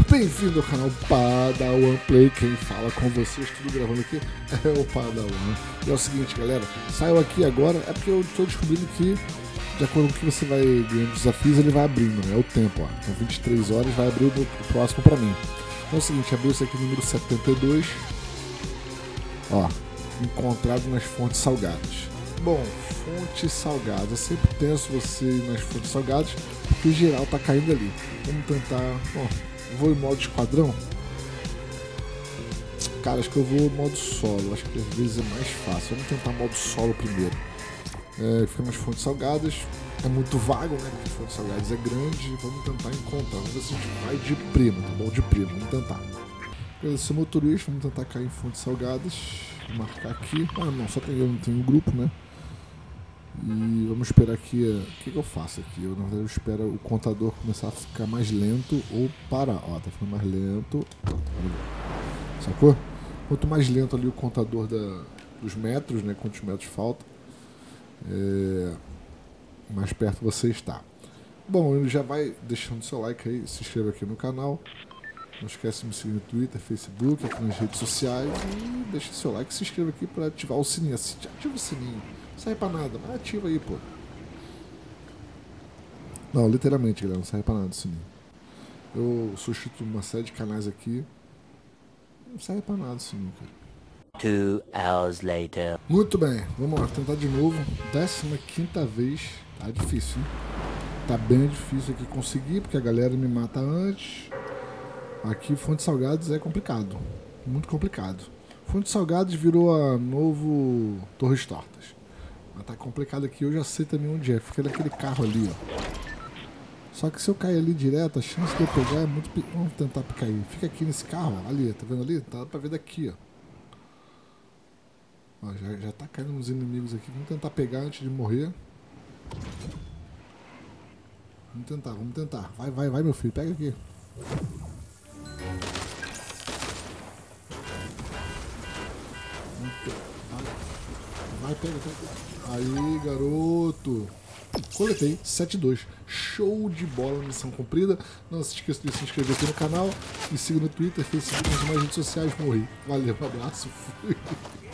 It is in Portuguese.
Bem-vindo ao canal Padawan Play. Quem fala com vocês, tudo gravando aqui, é o Padawan. E é o seguinte, galera, saiu aqui agora, é porque eu estou descobrindo que de acordo com que você vai ganhando desafios, ele vai abrindo, né? É o tempo, ó. Então 23 horas vai abrir o próximo pra mim. Então é o seguinte, abriu esse aqui, número 72. Ó, encontrado nas fontes salgadas. Bom, fontes salgadas, é sempre tenso você ir nas fontes salgadas, porque o geral tá caindo ali. Vamos tentar, bom, vou em modo esquadrão. Cara, acho que eu vou em modo solo, acho que às vezes é mais fácil. Vamos tentar modo solo primeiro. Fica nas fontes salgadas, é muito vago, né? Porque fontes salgadas é grande. Vamos tentar encontrar, vamos ver se a gente vai de primo, tá bom? De primo, vamos tentar. Eu sou motorista, vamos tentar cair em fontes salgadas. Vou marcar aqui. Ah, não, só tem eu, não tenho um grupo, né? E vamos esperar aqui. O que eu faço aqui? Na verdade, eu espero o contador começar a ficar mais lento ou parar. Ó, tá ficando mais lento. Sacou? Quanto mais lento ali o contador dos metros, né? Quantos metros faltam, mais perto você está. Bom, ele já vai deixando seu like aí, se inscreva aqui no canal. Não esquece de me seguir no Twitter, Facebook, aqui nas redes sociais. E deixa seu like e se inscreva aqui para ativar o sininho. Ativa o sininho. Não sai pra nada, mas ativa aí, pô. Não, literalmente, galera, não sai pra nada o sininho. Eu substituo uma série de canais aqui. Não sai pra nada o sininho, cara. 2 hours later. Muito bem, vamos lá, tentar de novo. 15ª vez. Tá difícil, hein? Tá bem difícil aqui conseguir, porque a galera me mata antes. Aqui, Fontes Salgadas é complicado. Muito complicado. Fontes Salgadas virou a novo Torres Tortas. Mas tá complicado aqui, eu já sei também onde é. Fica naquele carro ali, ó. Só que se eu cair ali direto, a chance de eu pegar é muito pequena. Vamos tentar cair. Fica aqui nesse carro, ó. Ali, tá vendo ali? Tá pra ver daqui, ó. Ó, já tá caindo uns inimigos aqui. Vamos tentar pegar antes de morrer. Vamos tentar. Vai, meu filho. Pega aqui. Vai, pega. Aí, garoto. Coletei. 7-2. Show de bola, missão cumprida. Não se esqueça de se inscrever aqui no canal. Me siga no Twitter, Facebook, nas demais redes sociais. Morri. Valeu, um abraço. Fui.